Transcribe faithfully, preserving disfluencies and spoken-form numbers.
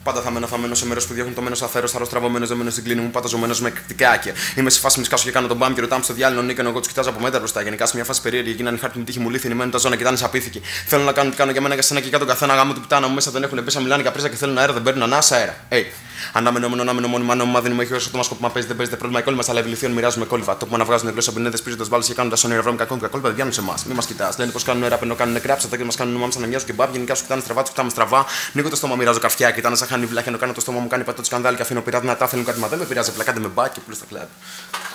Πάντα θα μένω θαμμένο σε μέρο που διώχνουν το μένο αθέρο. Θα τραβωμένο δεμένο στην κλίνη μου, πάντα ζωμένο με κριτικάκια. Είμαι σε φάση μισκάσω και κάνω τον μπαμ και ρωτάμε στο διάλογο Νίκο. Εγώ του κοιτάζω από μέτρα μπροστά. Γενικά σε μια φάση περίεργη γίνανε χάρτινη τύχη μου λύθινη. Μένουν τα ζώνα και ήταν σαπίθηκη. Θέλω να κάνω τι κάνω για μένα και σένα και για τον καθένα γάμο του πουτάνα μου μέσα δεν έχουν πέσει. Μιλάνε για πρίζα και θέλουν αέρα, δεν παίρνουν ανάσα αέρα. Hey. Αναμενόμενο, αναμενόμενο, μόνιμα, νόμιμα, δεν είμαι όσο το μάσκο που μα παίζει, δεν παίζεται πρόβλημα. Οι κόλλοι μα αλλά ευληθείων μοιράζουμε κόλληβα. Το που να βγάζουν γλώσσα πινέδε πίζοντα βάλει και κάνοντα όνειρα βρώμικα κόμματα κόλληβα δεν βγαίνουν σε εμά. Μη μα κοιτά. Λένε πω κάνουν αέρα, πενό κάνουν κράψα, τα και μα κάνουν μάμσα να μοιάζουν και μπαμ. Γενικά σου κοιτάνε στραβά, του κοιτάμε στραβά. Νίκο το στόμα μοιράζω καρφιά και ήταν σαν χάνει βλάχια. Ενώ κάνω το στόμα μου κάνει πατώ του σκανδάλι και αφήνω πειράδι να τα θέλουν κάτι μα δεν με πειράζει. Πλακάτε με μπάκι και πλούστα κλαμπ.